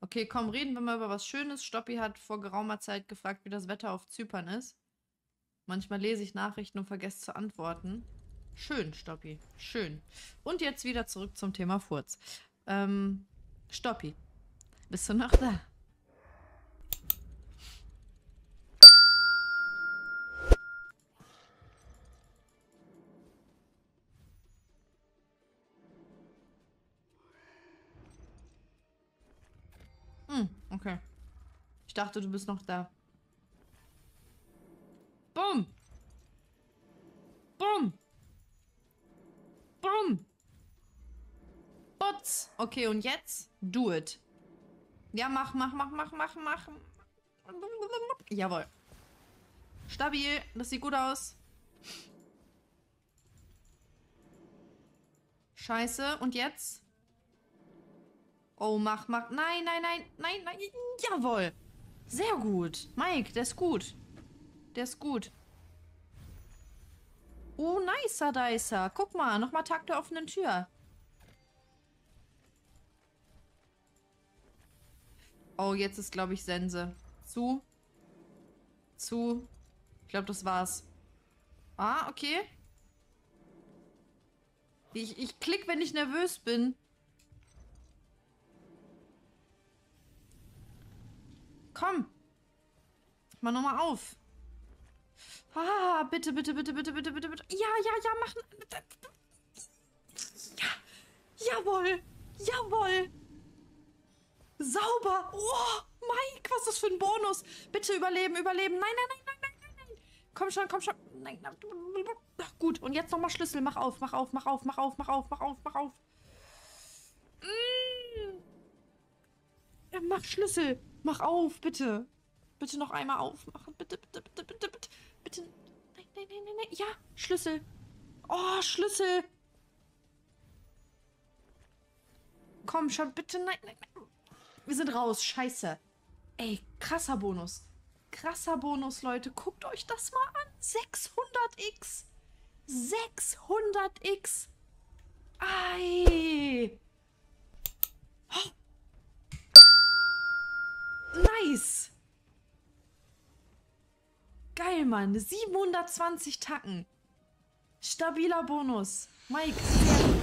Okay, komm, reden wir mal über was Schönes. Stoppi hat vor geraumer Zeit gefragt, wie das Wetter auf Zypern ist. Manchmal lese ich Nachrichten und vergesse zu antworten. Schön, Stoppi. Schön. Und jetzt wieder zurück zum Thema Furz. Stoppi, bist du noch da? Okay. Ich dachte, du bist noch da. Bumm! Bumm! Bumm! Butz! Okay, und jetzt? Do it. Ja, mach. Jawohl. Stabil, das sieht gut aus. Scheiße, und jetzt? Oh, mach. Nein. Jawohl. Sehr gut. Mike, der ist gut. Der ist gut. Oh, nicer Dicer. Guck mal, nochmal Tag der offenen Tür. Oh, jetzt ist, glaube ich, Sense. Zu. Ich glaube, das war's. Ah, okay. Ich klick, wenn ich nervös bin. Komm. Mach nochmal auf. Ah, bitte. Ja, machen. Ja, jawohl. Sauber. Oh, Mike, was ist das für ein Bonus? Bitte überleben. Nein. Komm schon. Nein. Ach, gut, und jetzt nochmal Schlüssel. Mach auf. Ja, mach Schlüssel. Mach auf, bitte. Bitte noch einmal aufmachen. Bitte. Nein. Ja, Schlüssel. Oh, Schlüssel. Komm schon, bitte. Nein. Wir sind raus. Scheiße. Ey, krasser Bonus. Leute. Guckt euch das mal an. 600x. 600x. Ei. Oh. Nice. Geil, Mann. 720 Tacken. Stabiler Bonus. Mike, sehr gut.